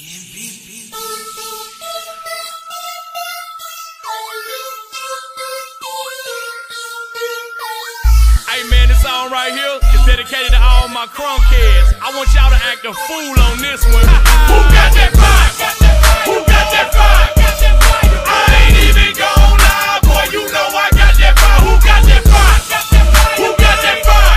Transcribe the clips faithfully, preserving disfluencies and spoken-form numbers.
Hey man, this song right here is dedicated to all my crunk kids. I want y'all to act a fool on this one. Who got that vibe? Who got that vibe? I ain't even gon' lie, boy, you know I got that vibe. Who got that vibe? Who got that vibe?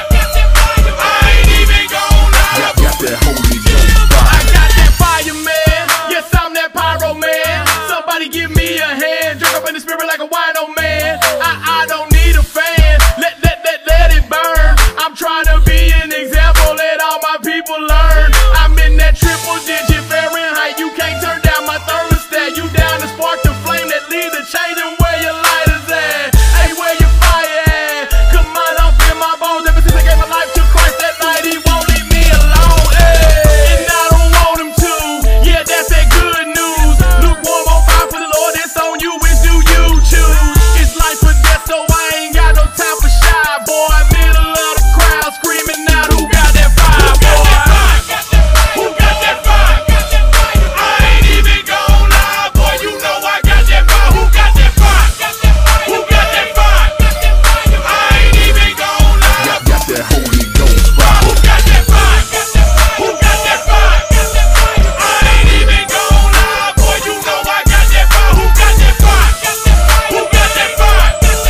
I ain't even gon' lie. Got, got that Holy Ghost vibe. I got that fire, man. Yes, I'm that pyro, man. Somebody give me a hand. Drink up in the spirit like a wino, man. I, I don't need a fan. Let, let, let, let it burn. I'm trying to be an example. Let all my people learn. I'm in that triple digit Fahrenheit. You can't turn down my thermostat. You down to spark the flame that lead the chain and where your lighters at. Hey, where your fire at? Come on, I'm in my bones. Ever since I gave my life to Christ that night, he won't leave me alone. Hey, and I don't want him to. Yeah, that's that good news. Lukewarm on fire for the Lord. It's on you. Which do you choose? It's life or death, so I ain't got no time for shy, boy. Middle of the crowd screaming out, who got that vibe, boy? Who got that vibe? I ain't even gon' lie, boy. You know I got that vibe. Who got that vibe? Who got that vibe? I ain't even gon' lie. Got, got that Holy Ghost vibe. Who got that vibe? Who got that vibe? I ain't even gon' lie, boy. You know I got that vibe. Who got that vibe? Who got that vibe?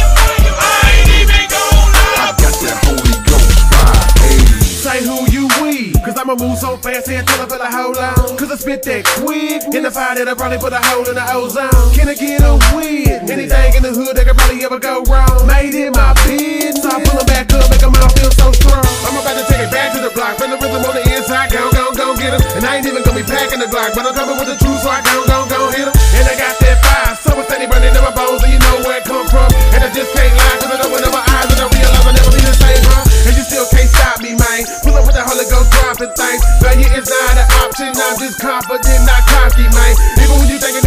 I ain't even gon' lie. I got that Holy Ghost vibe. Hey. Say who you we, cause I'ma move so fast here till I feel a hold on. Cause I spit that quick, in the fire that I probably put a hole in the ozone. Can I get a win? Anything in the hood that could probably ever go wrong. Made in my bed, so I pull them back up, make them all feel so strong. I'm about to take it back to the block, feel the rhythm on the inside, go, go, go get them. And I ain't even gonna be packing the block, but I'm coming with the truth, so I go, go, go hit them. And I got that fire, so it's steady burning in my bones, and you know where it come from. And I just can't lie, cause I open up my eyes and I realize I'll never be the same, huh? And you still can't stop me, man. Pull up with the Holy Ghost dropping things. Failure is not an option, I'm just confident, not cocky, man. Even when you thinking